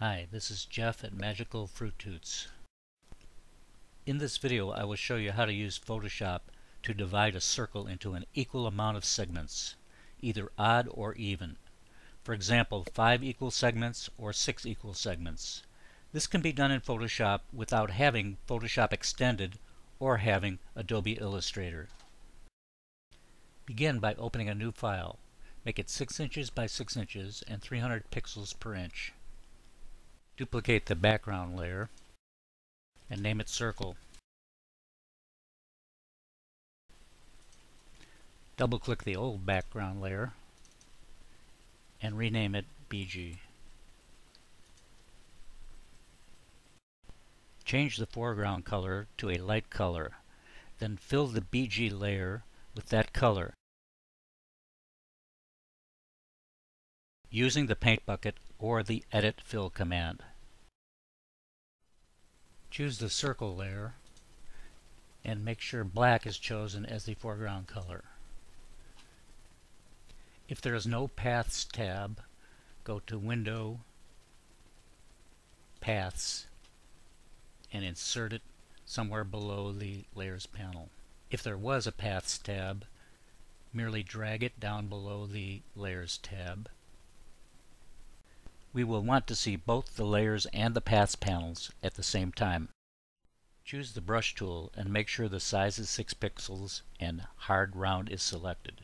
Hi, this is Jeff at Magical Fruit Toots. In this video I will show you how to use Photoshop to divide a circle into an equal amount of segments, either odd or even. For example, 5 equal segments or 6 equal segments. This can be done in Photoshop without having Photoshop extended or having Adobe Illustrator. Begin by opening a new file. Make it 6 inches by 6 inches and 300 pixels per inch. Duplicate the background layer and name it Circle. Double-click the old background layer and rename it BG. Change the foreground color to a light color, then fill the BG layer with that color using the paint bucket or the Edit Fill command. Choose the circle layer and make sure black is chosen as the foreground color. If there is no Paths tab, go to Window, Paths, and insert it somewhere below the Layers panel. If there was a Paths tab, merely drag it down below the Layers tab. We will want to see both the Layers and the Paths panels at the same time. Choose the Brush tool and make sure the size is 6 pixels and Hard Round is selected.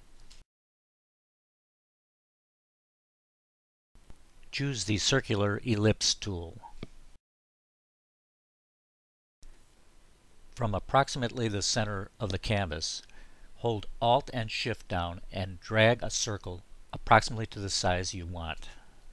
Choose the Circular Ellipse tool. From approximately the center of the canvas, hold Alt and Shift down and drag a circle approximately to the size you want.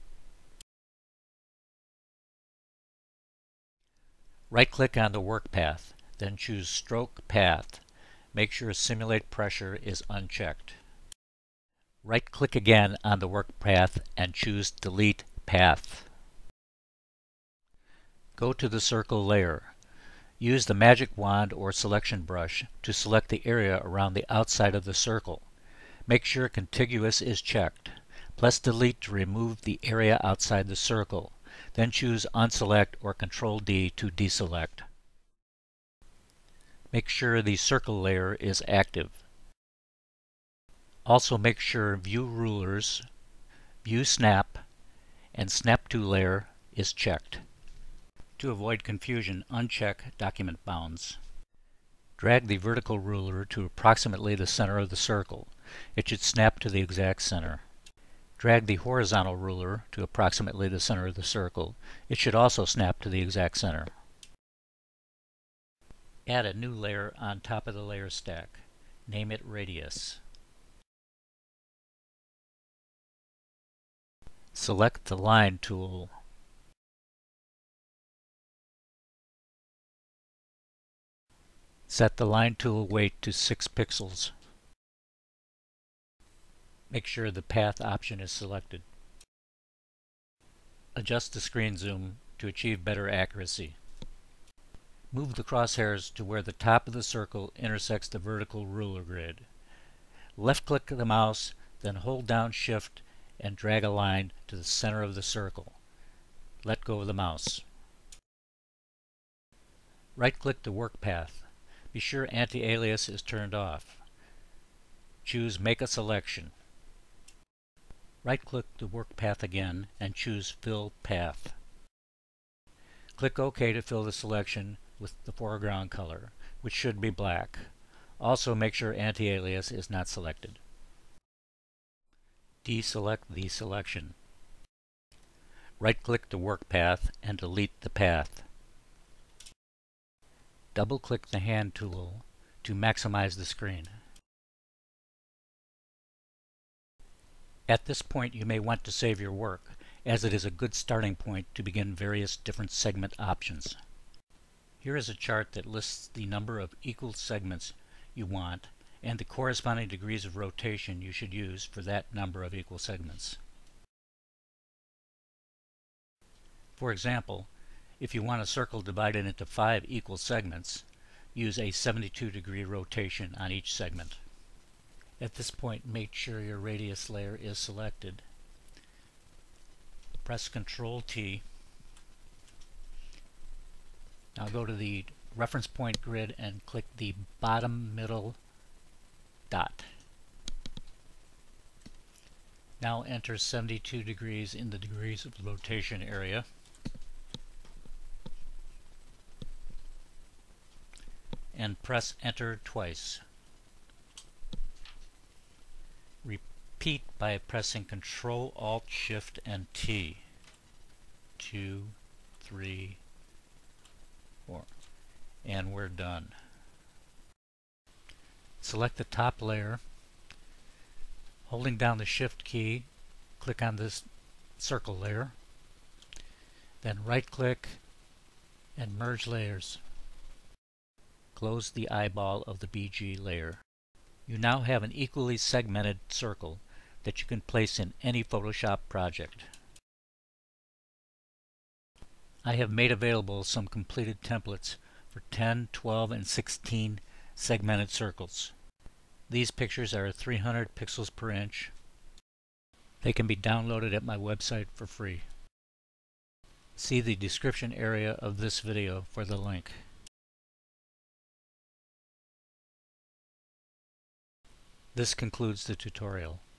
Right-click on the work path, then choose Stroke Path. Make sure Simulate Pressure is unchecked. Right-click again on the work path and choose Delete Path. Go to the circle layer. Use the magic wand or selection brush to select the area around the outside of the circle. Make sure Contiguous is checked. Press Delete to remove the area outside the circle. Then choose Unselect or Ctrl-D to deselect. Make sure the circle layer is active. Also make sure View Rulers, View Snap, and Snap to Layer is checked. To avoid confusion, uncheck Document Bounds. Drag the vertical ruler to approximately the center of the circle. It should snap to the exact center. Drag the horizontal ruler to approximately the center of the circle. It should also snap to the exact center. Add a new layer on top of the layer stack. Name it Radius. Select the Line tool. Set the Line tool weight to 6 pixels. Make sure the Path option is selected. Adjust the screen zoom to achieve better accuracy. Move the crosshairs to where the top of the circle intersects the vertical ruler grid. Left-click the mouse, then hold down Shift and drag a line to the center of the circle. Let go of the mouse. Right-click the work path. Be sure Anti-Alias is turned off. Choose Make a Selection. Right-click the work path again and choose Fill Path. Click OK to fill the selection with the foreground color, which should be black. Also make sure Anti-Alias is not selected. Deselect the selection. Right-click the work path and delete the path. Double-click the Hand tool to maximize the screen. At this point you may want to save your work, as it is a good starting point to begin various different segment options. Here is a chart that lists the number of equal segments you want and the corresponding degrees of rotation you should use for that number of equal segments. For example, if you want a circle divided into 5 equal segments, use a 72-degree rotation on each segment. At this point, make sure your radius layer is selected. Press Ctrl-T Now go to the reference point grid and click the bottom middle dot. Now enter 72 degrees in the degrees of rotation area. And press enter twice. Repeat by pressing Ctrl Alt Shift and T. 2, 3, 4. And we're done. Select the top layer. Holding down the Shift key, click on this circle layer. Then right click and merge layers. Close the eyeball of the BG layer. You now have an equally segmented circle that you can place in any Photoshop project. I have made available some completed templates for 10, 12, and 16 segmented circles. These pictures are 300 pixels per inch. They can be downloaded at my website for free. See the description area of this video for the link. This concludes the tutorial.